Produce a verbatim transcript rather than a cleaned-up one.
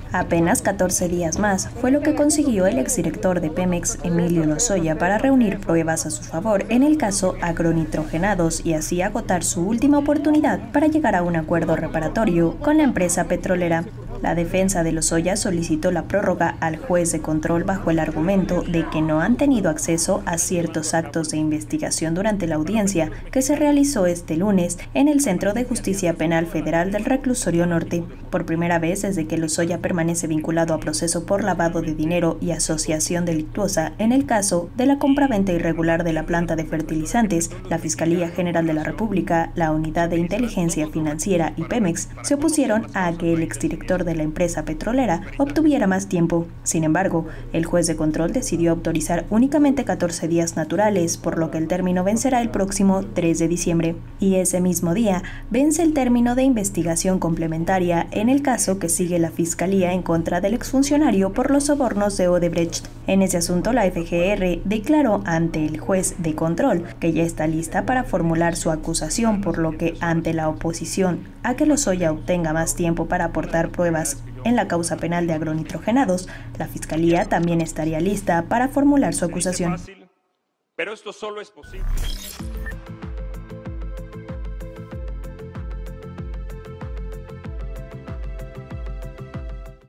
Apenas catorce días más fue lo que consiguió el exdirector de Pemex, Emilio Lozoya, para reunir pruebas a su favor en el caso agronitrogenados y así agotar su última oportunidad para llegar a un acuerdo reparatorio con la empresa petrolera. La defensa de Lozoya solicitó la prórroga al juez de control bajo el argumento de que no han tenido acceso a ciertos actos de investigación durante la audiencia que se realizó este lunes en el Centro de Justicia Penal Federal del Reclusorio Norte. Por primera vez desde que Lozoya permanece vinculado a proceso por lavado de dinero y asociación delictuosa en el caso de la compraventa irregular de la planta de fertilizantes, la Fiscalía General de la República, la Unidad de Inteligencia Financiera y Pemex se opusieron a que el exdirector de de la empresa petrolera obtuviera más tiempo. Sin embargo, el juez de control decidió autorizar únicamente catorce días naturales, por lo que el término vencerá el próximo tres de diciembre. Y ese mismo día vence el término de investigación complementaria en el caso que sigue la Fiscalía en contra del exfuncionario por los sobornos de Odebrecht. En ese asunto, la F G R declaró ante el juez de control que ya está lista para formular su acusación, por lo que ante la oposición a que Lozoya obtenga más tiempo para aportar pruebas en la causa penal de agronitrogenados, la Fiscalía también estaría lista para formular su acusación. Pero esto solo es posible.